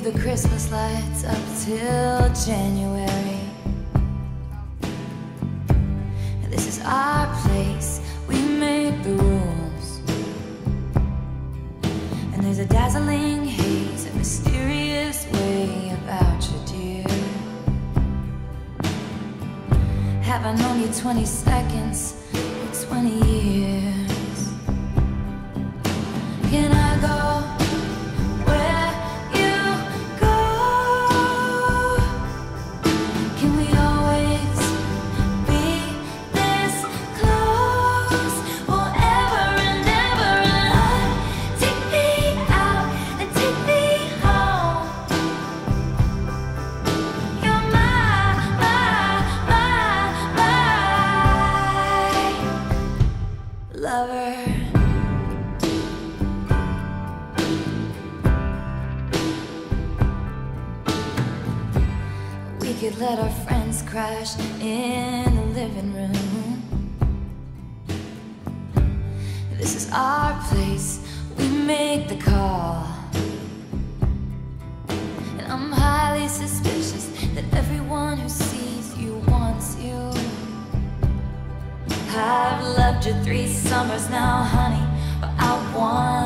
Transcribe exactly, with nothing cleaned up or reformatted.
the Christmas lights up till January. This is our place, we make the rules. And there's a dazzling haze, a mysterious way about you, dear. Have I known you twenty seconds or twenty years? Can I go where you go? Can we always be this close forever and ever? And take me out and take me home. You're my, my, my, my lover. We could let our friends crash in the living room. This is our place, we make the call. And I'm highly suspicious that everyone who sees you wants you. I've loved you three summers now, honey, but I want